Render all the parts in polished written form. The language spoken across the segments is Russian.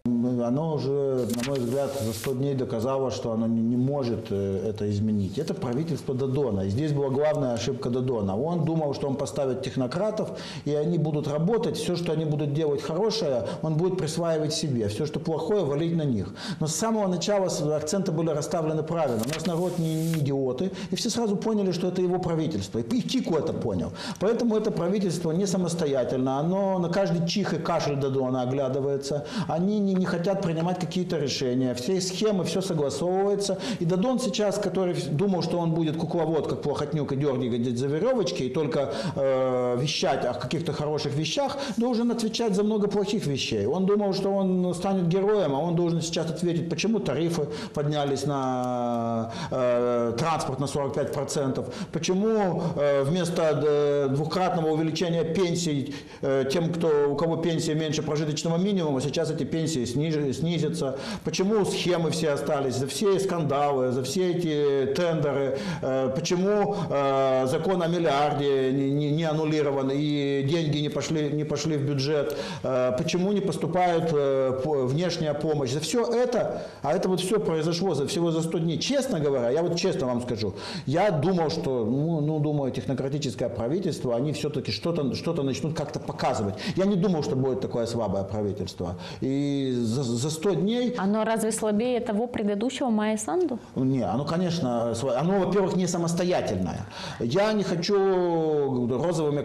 Оно уже, на мой взгляд, за 100 дней доказало, что оно не может это изменить. Это правительство Додона. И здесь была главная ошибка Додона. Он думал, что он поставит технократов, и они будут работать. Все, что они будут делать хорошее, он будет присваивать себе. Все, что плохое, валить на них. Но с самого начала акценты были расставлены правильно. У нас народ не идиоты. И все сразу поняли, что это его правительство. И Кику это понял. Поэтому это правительство не самостоятельно. Оно на каждый чих и кашель Додона оглядывается. Они не хотят принимать какие-то решения. Все схемы, все согласовывается. И Додон сейчас, который думал, что он будет кукловод, как Плохотнюк, и дергать за веревочки, и только вещать о каких-то хороших вещах, должен отвечать за много плохих вещей. Он думал, что он станет героем, а он должен сейчас ответить, почему тарифы поднялись на транспорт на 45%, почему вместо двукратного увеличения пенсий тем, у кого пенсия меньше прожиточного минимума, сейчас эти пенсии снизятся, почему схемы все остались, за все скандалы, за все эти тендеры, почему закон о миллиарде не аннулирован и деньги не пошли в бюджет, почему не поступает внешняя помощь. За все это, а это вот все произошло всего за 100 дней. Честно говоря, я вот честно вам скажу, я думал, что, думаю, технократическое правительство, они все-таки что-то начнут как-то показывать. Я не думал, что будет такое слабое правительство. И за 100 дней... Оно разве слабее того предыдущего Майя Санду? Не, оно, конечно, оно, во-первых, не самостоятельное. Я не хочу розовыми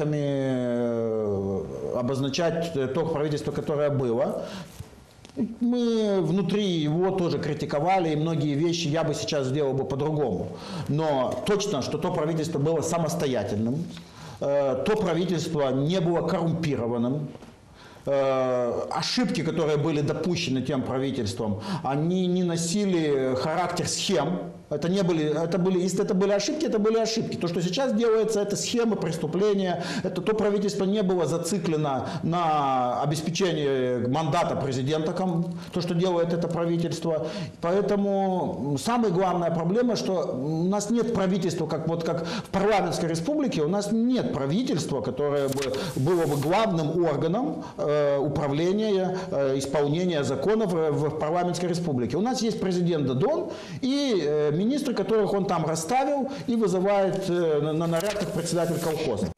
красками обозначать то правительство, которое было. Мы внутри его тоже критиковали, и многие вещи я бы сейчас сделал бы по-другому. Но точно, что то правительство было самостоятельным, то правительство не было коррумпированным. Ошибки, которые были допущены тем правительством, они не носили характер схем. Если это были ошибки, это были ошибки. То, что сейчас делается, это схемы, преступления. То правительство не было зациклено на обеспечении мандата президента, то, что делает это правительство. Поэтому самая главная проблема, что у нас нет правительства, как в парламентской республике, у нас нет правительства, которое было бы главным органом управления, исполнения законов в парламентской республике. У нас есть президент Додон и министры, которых он там расставил и вызывает на наряд как председатель колхоза.